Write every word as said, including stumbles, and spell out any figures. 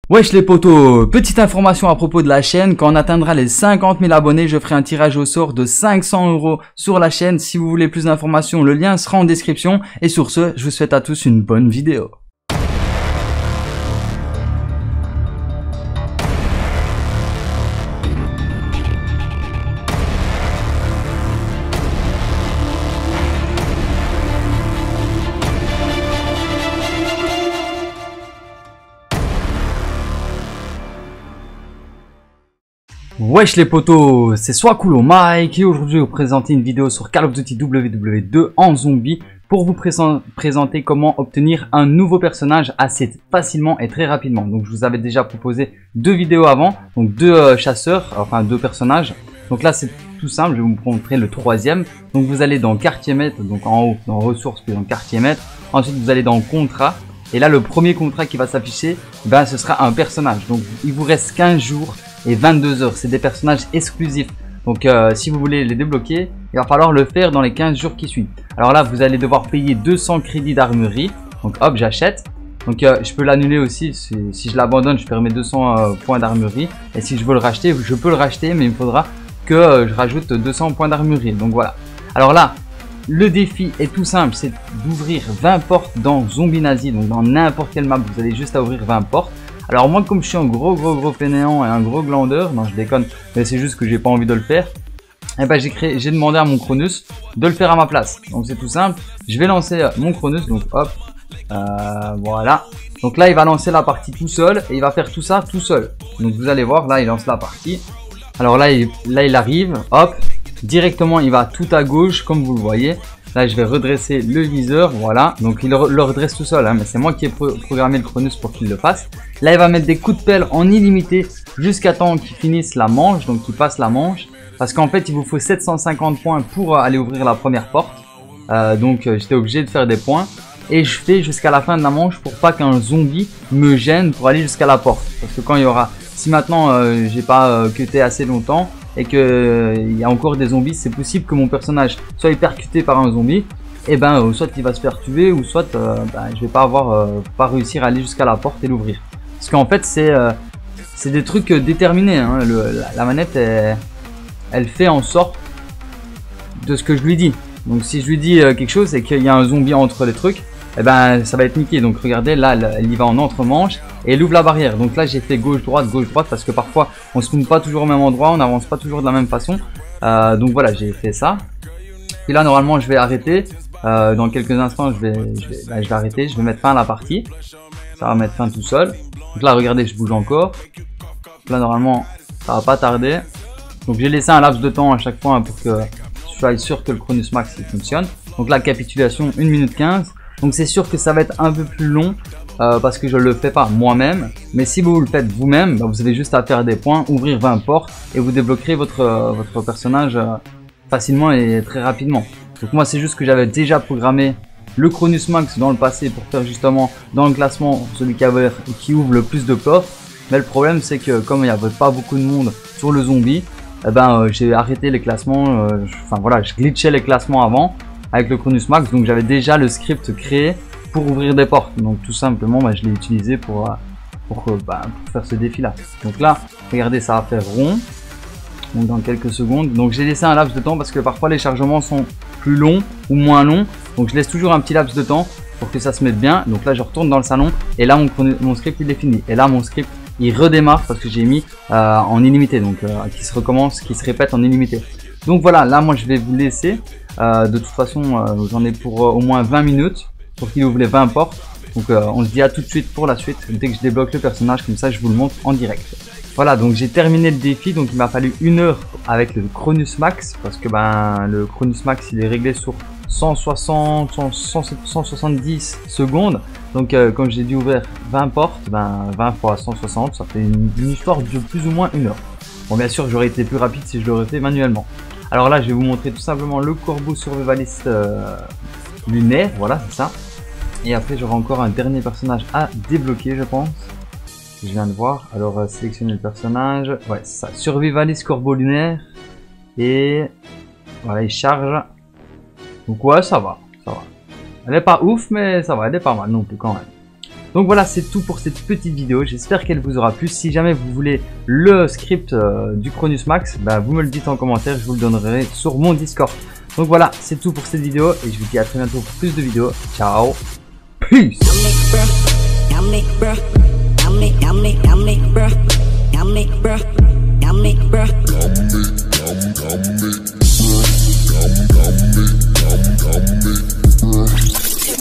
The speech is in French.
Wesh les potos, petite information à propos de la chaîne, quand on atteindra les cinquante mille abonnés, je ferai un tirage au sort de cinq cents euros sur la chaîne. Si vous voulez plus d'informations, le lien sera en description. Et sur ce, je vous souhaite à tous une bonne vidéo. Wesh les potos, c'est Swakulo Mike et aujourd'hui je vais vous présenter une vidéo sur Call of Duty W W deux en zombie pour vous présenter comment obtenir un nouveau personnage assez facilement et très rapidement. Donc je vous avais déjà proposé deux vidéos avant, donc deux euh, chasseurs, enfin deux personnages. Donc là c'est tout simple, je vais vous montrer le troisième. Donc vous allez dans quartier maître, donc en haut dans ressources puis dans quartier maître. Ensuite vous allez dans contrat. Et là le premier contrat qui va s'afficher, ben ce sera un personnage. Donc il vous reste quinze jours et vingt-deux heures, c'est des personnages exclusifs. Donc euh, si vous voulez les débloquer, il va falloir le faire dans les quinze jours qui suivent. Alors là vous allez devoir payer deux cents crédits d'armurerie. Donc hop, j'achète. Donc euh, je peux l'annuler aussi, si, si je l'abandonne je perds mes deux cents euh, points d'armurerie. Et si je veux le racheter, je peux le racheter, mais il me faudra que euh, je rajoute deux cents points d'armurerie. Donc voilà. Alors là, le défi est tout simple, c'est d'ouvrir vingt portes dans Zombie Nazi. Donc dans n'importe quelle map, vous allez juste à ouvrir vingt portes. Alors moi comme je suis un gros gros gros fainéant et un gros glandeur, non je déconne, mais c'est juste que j'ai pas envie de le faire. Et ben j'ai créé, j'ai demandé à mon Cronus de le faire à ma place. Donc c'est tout simple, je vais lancer mon Cronus, donc hop, euh, voilà. Donc là il va lancer la partie tout seul et il va faire tout ça tout seul. Donc vous allez voir, là il lance la partie. Alors là il, là il arrive, hop, directement il va tout à gauche comme vous le voyez. Là je vais redresser le viseur, voilà, donc il le redresse tout seul, hein, mais c'est moi qui ai pro programmé le Cronus pour qu'il le fasse. Là il va mettre des coups de pelle en illimité jusqu'à temps qu'il finisse la manche, donc qu'il passe la manche. Parce qu'en fait il vous faut sept cent cinquante points pour aller ouvrir la première porte. Euh, donc euh, j'étais obligé de faire des points. Et je fais jusqu'à la fin de la manche pour pas qu'un zombie me gêne pour aller jusqu'à la porte. Parce que quand il y aura, si maintenant euh, j'ai pas euh, cuté assez longtemps et qu'il euh, y a encore des zombies, c'est possible que mon personnage soit percuté par un zombie. Et ben euh, soit il va se faire tuer ou soit euh, ben, je vais pas avoir euh, pas réussir à aller jusqu'à la porte et l'ouvrir. Parce qu'en fait c'est euh, c'est des trucs euh, déterminés, hein. Le, la, la manette elle, elle fait en sorte de ce que je lui dis. Donc si je lui dis euh, quelque chose et qu'il y a un zombie entre les trucs, et ben ça va être niqué. Donc regardez là elle, elle y va en entre-manche et elle ouvre la barrière. Donc là j'ai fait gauche-droite, gauche-droite parce que parfois on se trouve pas toujours au même endroit, on n'avance pas toujours de la même façon. Euh, donc voilà, j'ai fait ça. Puis là normalement je vais arrêter. Euh, dans quelques instants je vais, je, vais, bah, je vais arrêter, je vais mettre fin à la partie. Ça va mettre fin tout seul. Donc là regardez je bouge encore. Donc là normalement ça va pas tarder. Donc j'ai laissé un laps de temps à chaque fois hein, pour que je sois sûr que le Cronus Max il fonctionne. Donc la capitulation une minute quinze. Donc c'est sûr que ça va être un peu plus long euh, parce que je le fais pas moi-même. Mais si vous le faites vous-même, bah, vous avez juste à faire des points, ouvrir vingt portes et vous débloquerez votre, euh, votre personnage euh, facilement et très rapidement. Donc moi c'est juste que j'avais déjà programmé le Cronus Max dans le passé pour faire justement dans le classement celui qui, avait, qui ouvre le plus de portes. Mais le problème c'est que comme il n'y avait pas beaucoup de monde sur le zombie, eh ben, euh, j'ai arrêté les classements, euh, je, enfin voilà, je glitchais les classements avant avec le Cronus Max, donc j'avais déjà le script créé pour ouvrir des portes. Donc tout simplement bah, je l'ai utilisé pour, pour, bah, pour faire ce défi là. Donc là, regardez, ça va faire rond. Donc dans quelques secondes. Donc j'ai laissé un laps de temps parce que parfois les chargements sont plus longs ou moins longs. Donc je laisse toujours un petit laps de temps pour que ça se mette bien. Donc là je retourne dans le salon et là mon, mon script il est fini. Et là mon script il redémarre parce que j'ai mis euh, en illimité. Donc euh, qui se recommence, qui se répète en illimité. Donc voilà, là moi je vais vous laisser. Euh, de toute façon euh, j'en ai pour euh, au moins vingt minutes pour qu'il ouvre les vingt portes. Donc euh, on se dit à tout de suite pour la suite. Dès que je débloque le personnage comme ça je vous le montre en direct. Voilà, donc j'ai terminé le défi, donc il m'a fallu une heure avec le Cronus Max, parce que ben le Cronus Max il est réglé sur cent soixante, cent soixante-dix secondes, donc euh, comme j'ai dû ouvrir vingt portes, ben vingt fois cent soixante, ça fait une, une histoire de plus ou moins une heure. Bon bien sûr j'aurais été plus rapide si je l'aurais fait manuellement. Alors là je vais vous montrer tout simplement le corbeau survivaliste euh, lunaire, voilà c'est ça. Et après j'aurai encore un dernier personnage à débloquer je pense. Je viens de voir, alors euh, sélectionner le personnage, ouais c'est ça, survivaliste corbeau lunaire, et voilà il charge, donc ouais ça va, ça va, elle est pas ouf mais ça va, elle est pas mal non plus quand même. Donc voilà, c'est tout pour cette petite vidéo. J'espère qu'elle vous aura plu. Si jamais vous voulez le script euh, du Cronus Max, bah, vous me le dites en commentaire, je vous le donnerai sur mon Discord. Donc voilà, c'est tout pour cette vidéo et je vous dis à très bientôt pour plus de vidéos. Ciao, peace. Yummy, bruh.